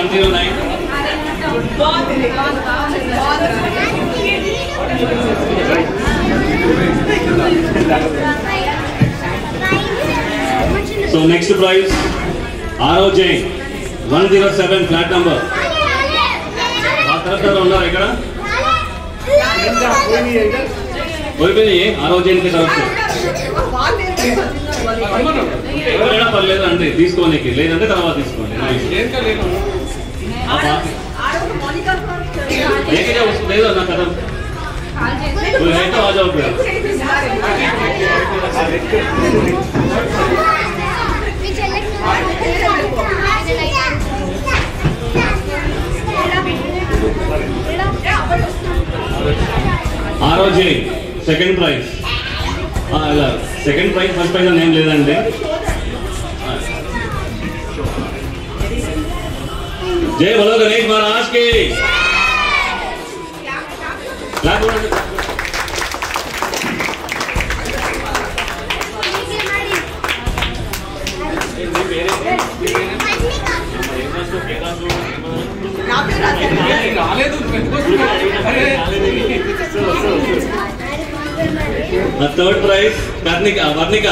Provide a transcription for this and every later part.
109. So next prize, Arav Jain, 107 flat number. उन्नारा ఇక్కడ పోయిపోయి Arav Jain की तरफ से ఎవరైనా పర్లేదు అంటే తీసుకోనికి లేదంటే తర్వాత తీసుకోండి లేదు నా కథ అయితే ఆ job Arav Jain, second prize. Second prize, first prize name లేదండి. जय बोलो गणेश महाराज की. The third prize, Varnika.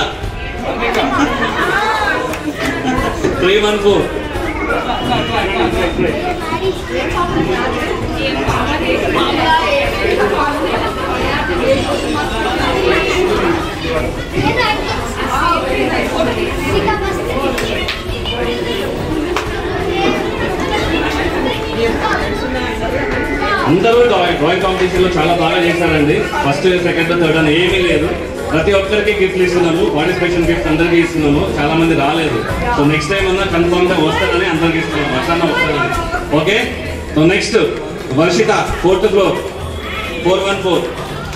314. అందరూ డ్రాయింగ్ కాంపిటీషన్ లో చాలా బాగా చేశారండి. ఫస్ట్, సెకండ్, థర్డ్ అని ఏమీ లేదు. ప్రతి ఒక్కరికి గిఫ్ట్లు ఇస్తున్నాము. పార్టిసిపేషన్ గిఫ్ట్ అందరికీ ఇస్తున్నాము. చాలా మంది రాలేదు. సో నెక్స్ట్ టైం అన్నా కన్ఫర్మ్ గా వస్తారని అందరికి ఇస్తున్నాము. అట్లా వస్తారని. Okay. So next Varshitha, 4th floor, 414.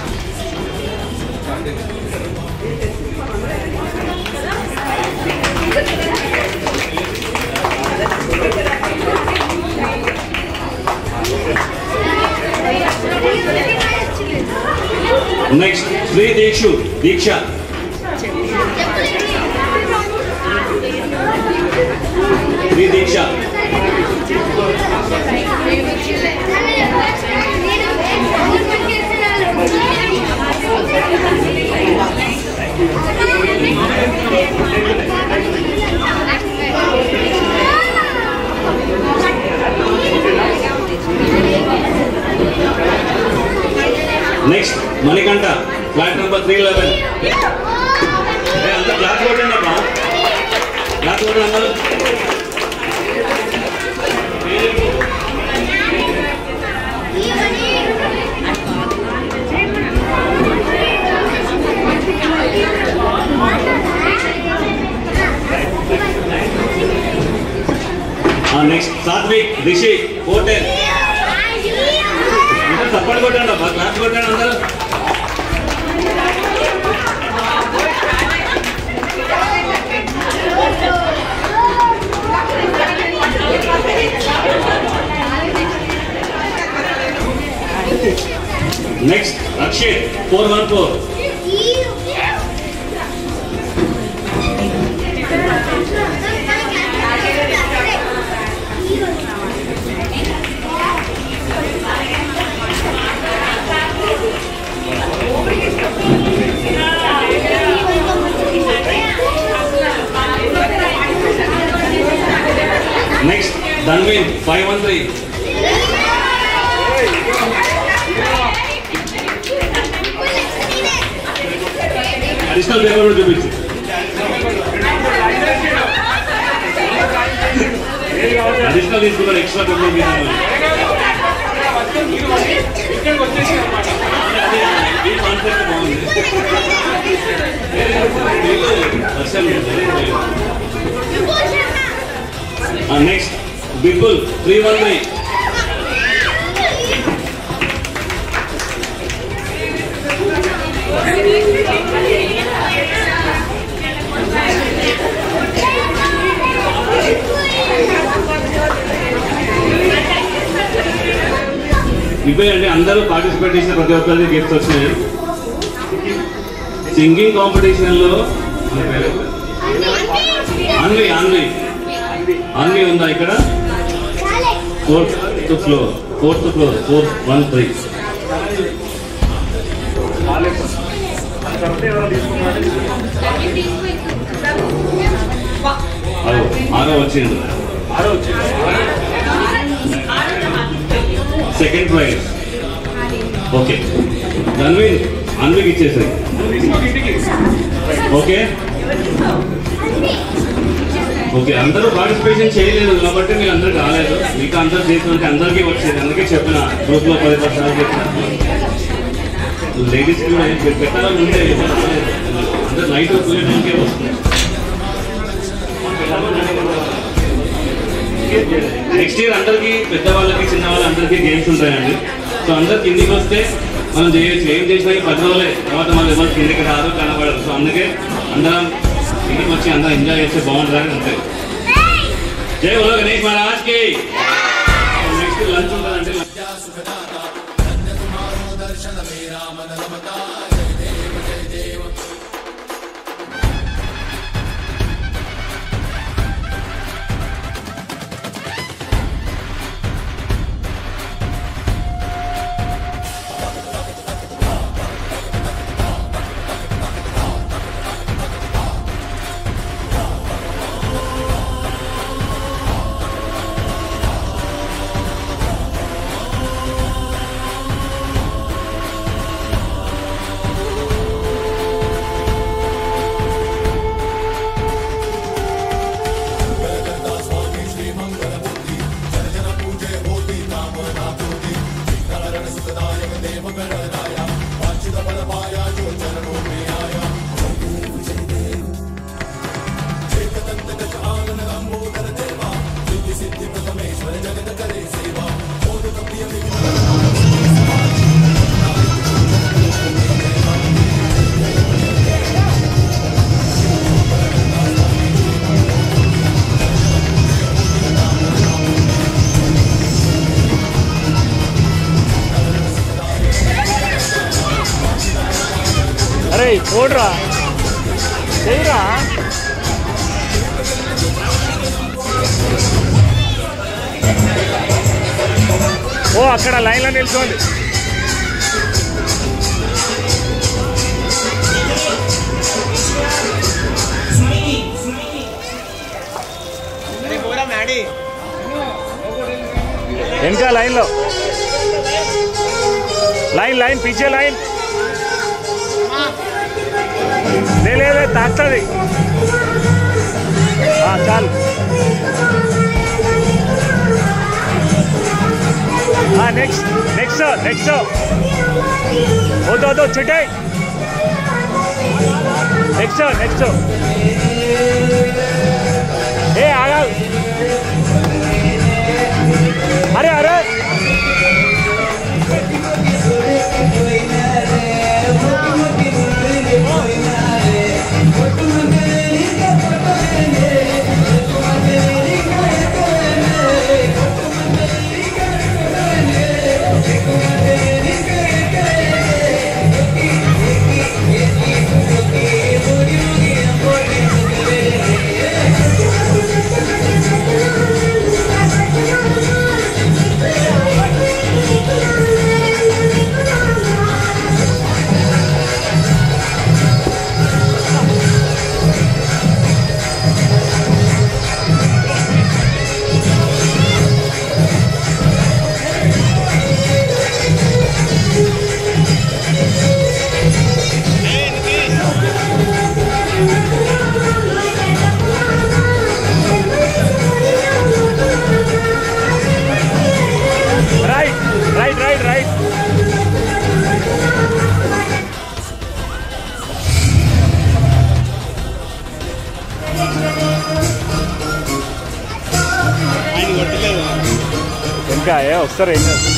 Next, Sri Diksha. Sri Diksha. Next, Manikanta, flat number 311. Hey, anta class kottandi appa. Class kottandi andaru. Next, Satvik, Rishi, 410. Support కొట్టండి అబ్బా, క్లాస్ కొట్టండి అందరూ. Next Akshay, 414. Next, Dhanvin, 513. Additional paper will be with additional is for extra paper. Next, Bipul, 313. ఇవే అండి అందరూ participate చేసిన ప్రతి ఒక్కరికి గిఫ్ట్స్ వచ్చినాయి. సింగింగ్ కాంపిటీషన్లో అన్వి ఉందా ఇక్కడ? 4th floor 413. ఆరో వచ్చింది. Second prize. ఓకే అన్వికి ఇచ్చేసాయి. ఓకే ఓకే అందరూ పార్టిసిపేషన్ చేయలేదు కాబట్టి మీరు అందరూ రాలేదు. మీకు అందరూ చేస్తుంటే అందరికీ వచ్చేది. అందుకే చెప్పిన గ్రూప్లో 10% చెప్పిన. లేడీస్ కూడా పెట్టాలని ఉంటే అందరూ నైట్ టైంకే వస్తుంది. నెక్స్ట్ ఇయర్ అందరికీ పెద్దవాళ్ళకి చిన్నవాళ్ళందరికీ గేమ్స్ ఉంటాయండి. సో అందరు కిందికి వస్తే మనం చేయొచ్చు. ఏం చేసినా 10 రోజులే, తర్వాత మనం ఎవరు కిందికి రాదు, కనబడరు. సో అందుకే అందరం ఇంటికి వచ్చి అందరం ఎంజాయ్ చేస్తే బాగుంటుంది. అంతే. జై బోలో గణేష్ మహారాజ్ కి. నెక్స్ట్ లంచ్ ఉంటుందంటే ఓడ్రా చేయరా. ఓ అక్కడ లైన్లో నిల్చోండి. వెనక లైన్లో లైన్ పీछे లైన్. ले ताकतది. చాలు. నెక్స్ట్ వద్దు చుట్టే. నెక్స్ట్ ఏ ఆగా. అరే ఇంకా వస్తారు ఏం చేస్తారు.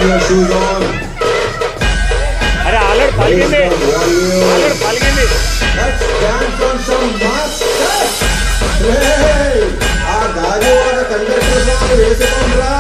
your shoes on. అరే ఆల్రెడీ పలిగింది ఆల్రెడీ పలిగింది. Let's dance on some mass steps. Hey, ఆ గాజు ఒక కండక్టర్ సాంగ్ వేసుకోండిరా.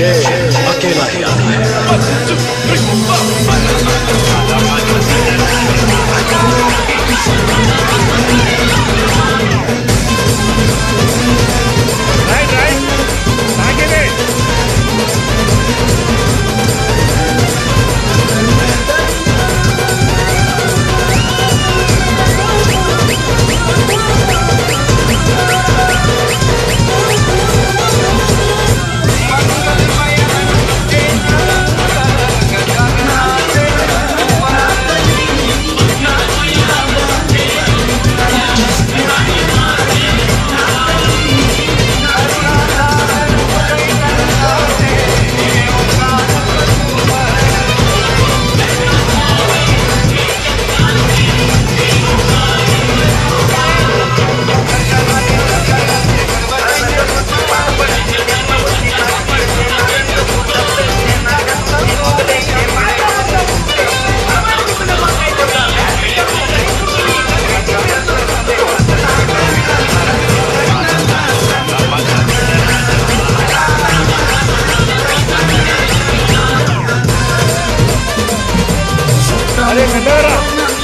अकेला ही आता है। राइट आगे दे। अरे कटोरा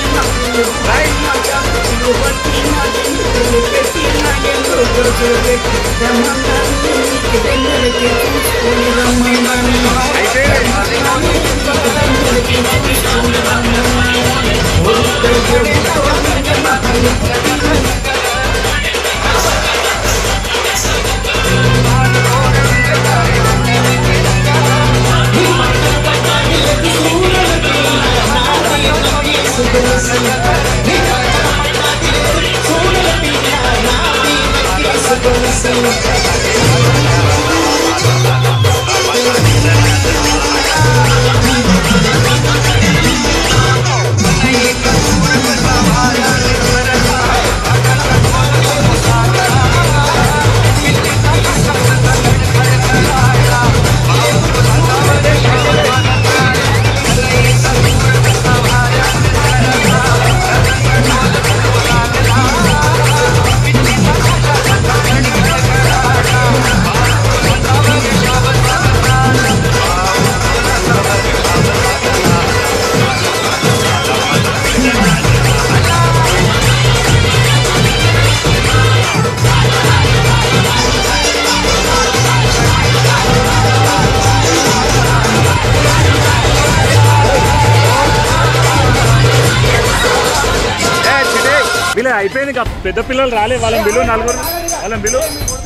వీళ్ళ అయిపోయింది ఇంకా పెద్ద పిల్లలు రాలే వాళ్ళని బిలు నలుగురు వాళ్ళని బిలు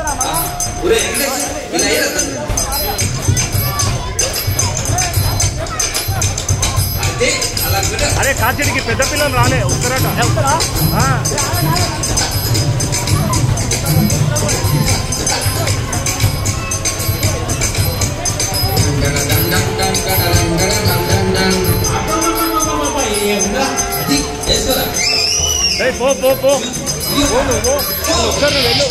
అరే కాచెడికి పెద్ద పిల్లలు రాలే వస్తారట పో పో పో ఒకసారి వెళ్ళు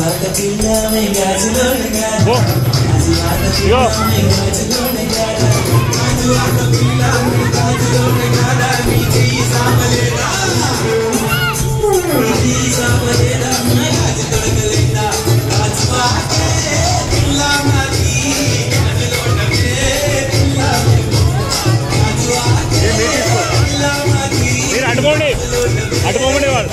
మీరు అడుకోండి అటుకోండి వాడు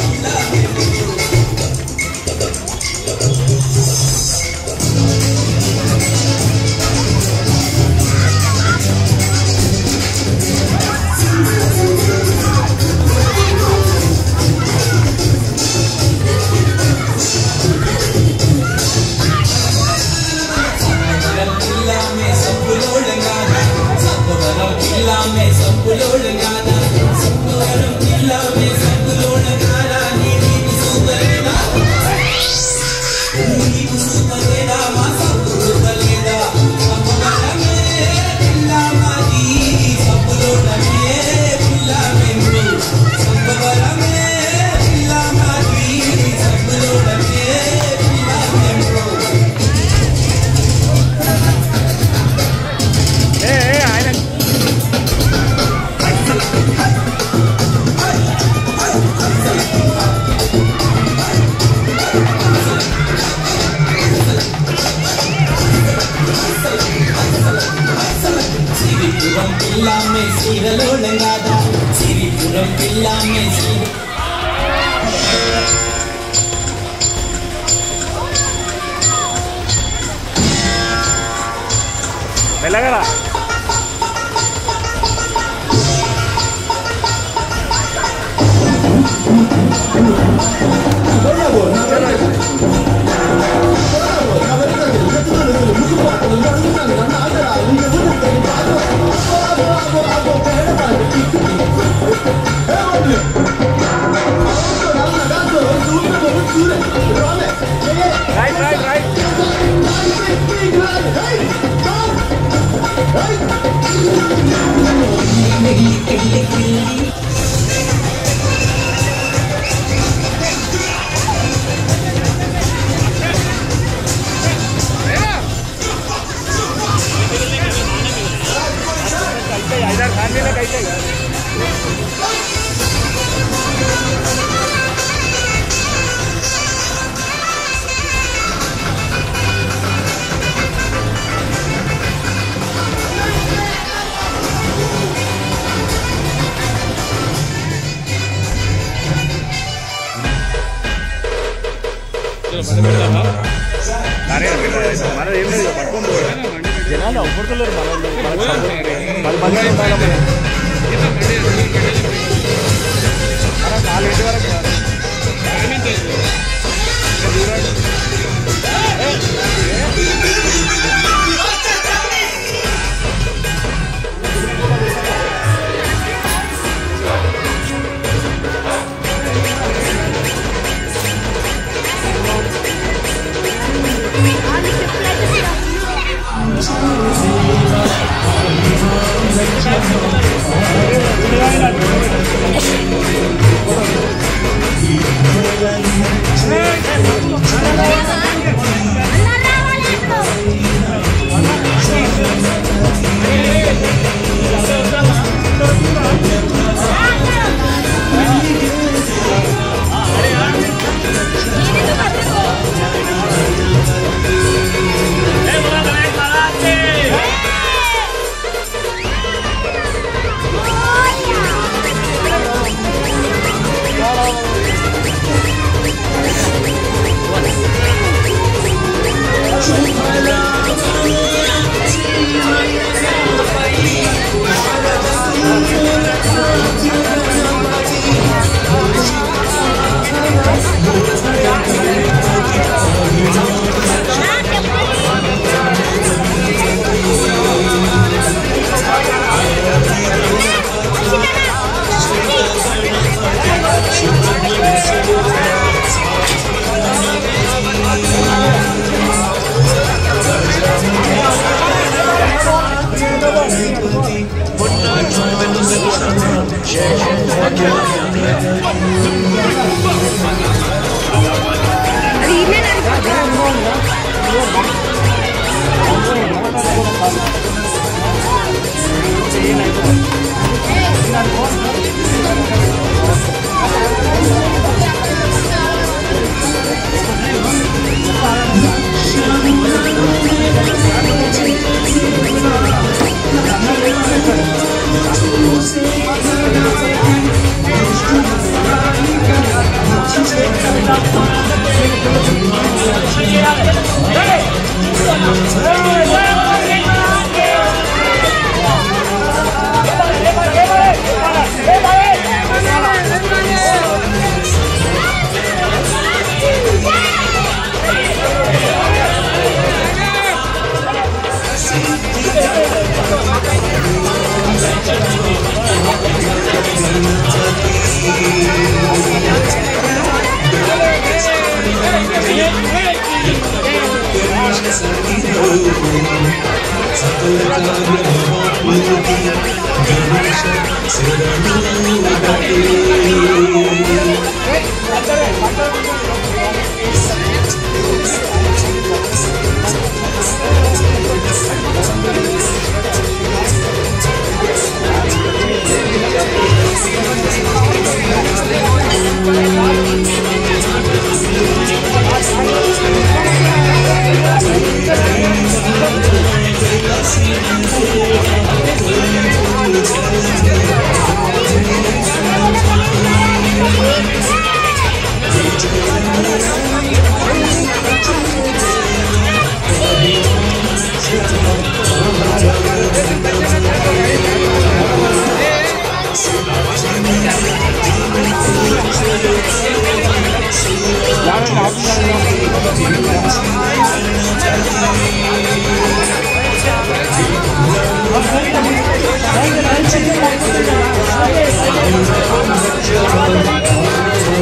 Lord, వెళ్ళగరా రైట్ రైట్ రైట్ इधर खाने में कैसे మనది ఏం లేదు పట్టుకొని జనాలు అవ్వడలేదు మన బంగారు ఉండాలి మన 4 వరకు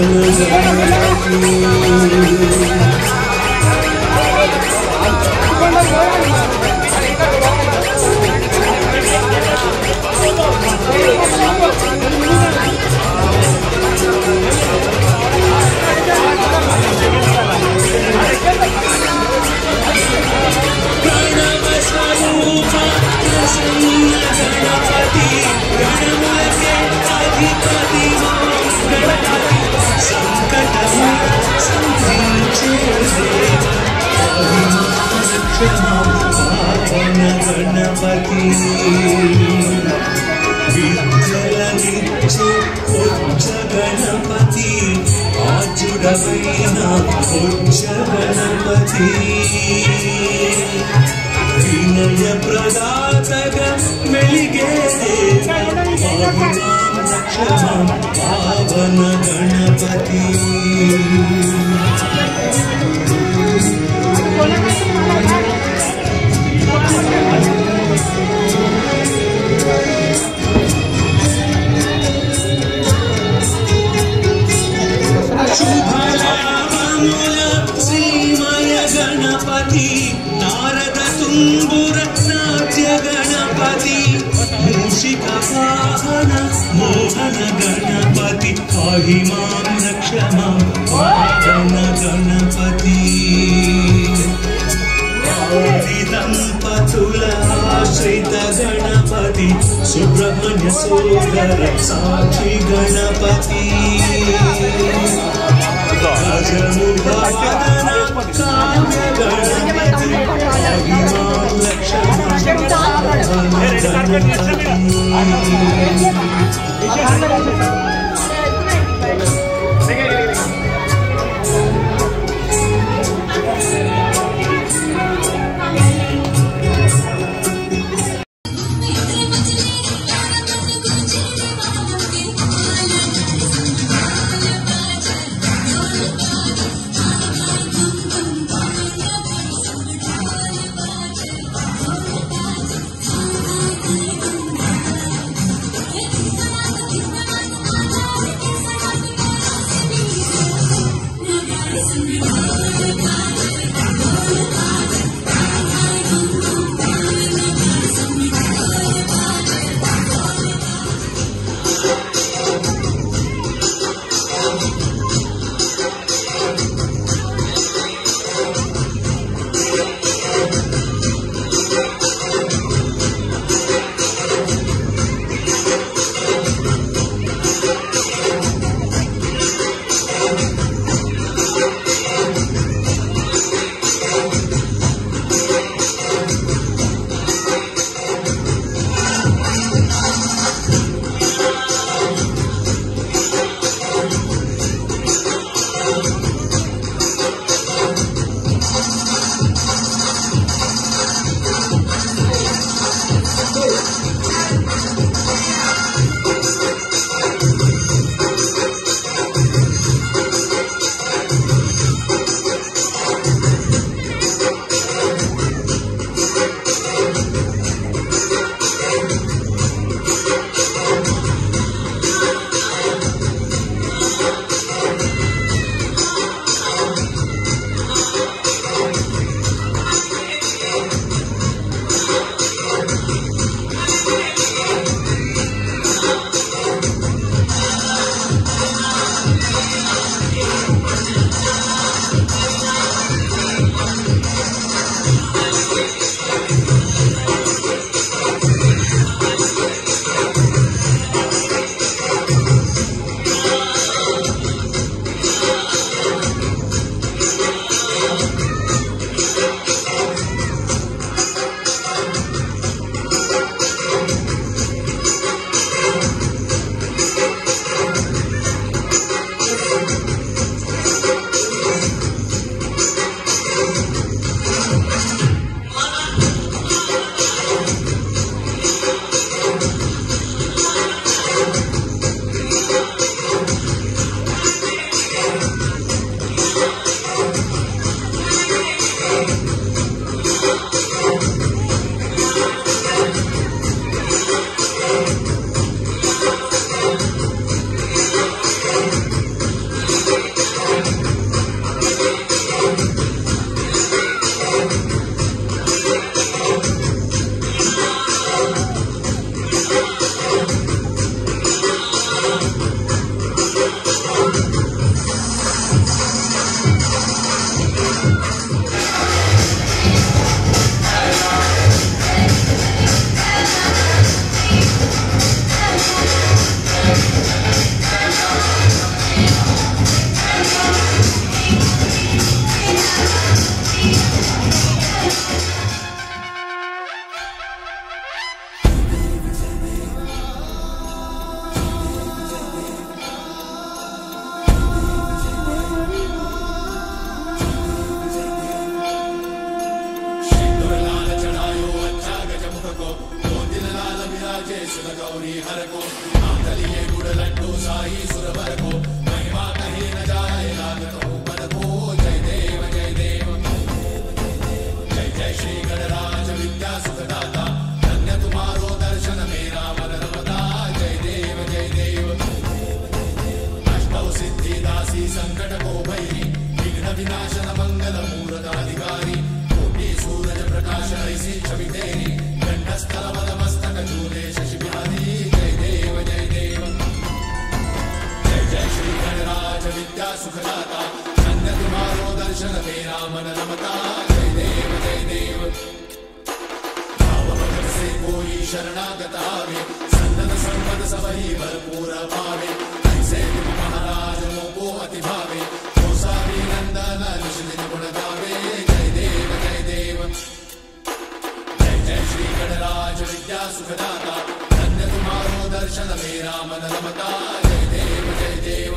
గణపతి విద్యలనిచ్చే ఉచ్చ గణపతి ఆజుడవైన ఉచ్చ గణపతి వినయ ప్రదాతగా మెలిగే పావన గణపతి శ్రీమయ గణపతి నారద తుంబుర నాట్య గణపతి మూషిక వాహన మోహన గణపతి పాహి మాం రక్ష మాం పావన గణపతి దంపతుల ఆశ్రిత గణపతి సుబ్రహ్మణ్య సోదర సాక్షి గణపతి गौरी हर को मांगलिये गुड़ लड्डू साई सुरवर को महिमा कहीं न जाए लागत हो पद को जय देव जय देव जय जय श्री गणराज विद्या सुखदाता धन्य तुम्हारो दर्शन मेरा मन रमता जय देव जय देव अष्टौ सिद्धि दासी संकट को भैरी विघ्न विनाशन मंगल मूर्त अधिकारी कोटि सूरज प्रकाश ऐसी छवि तेरी कंठस्थल पद मस्तक झूले शशि बिहारी जय देव जय देव जय जय श्री गणराज विद्या सुखदाता धन्य तुम्हारो दर्शन मेरा मन रमता जय देव जय देव भाव भगत से कोई शरणागत आवे सन्नत संपद सबही भरपूर पावे ऐसे तुम महाराज मोको अति भावे गोसावी नंदन निश दिन गुण गावे जय देव जय देव जय जय श्री गणराज विद्या सुखदाता धन्य तुम्हारो दर्शन मेरा मन रमता जय देव जय देव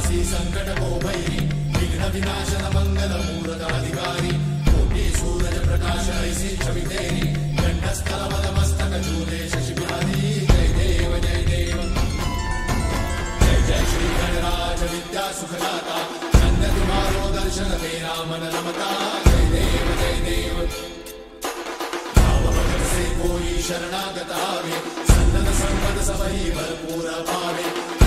विनाशी संकट को भैरी विघ्न विनाशन मंगल मूर्त अधिकारी कोटि सूरज प्रकाश ऐसी छवि तेरी कंठस्थल मद मस्तक झूले शशि बिहारी जय देव जय देव जय जय श्री गणराज विद्या सुखदाता धन्य तुम्हारो दर्शन मेरा मन रमता जय देव जय देव भाव भगत से कोई शरणागत आवे सन्नत संपद सबही भरपूर पावे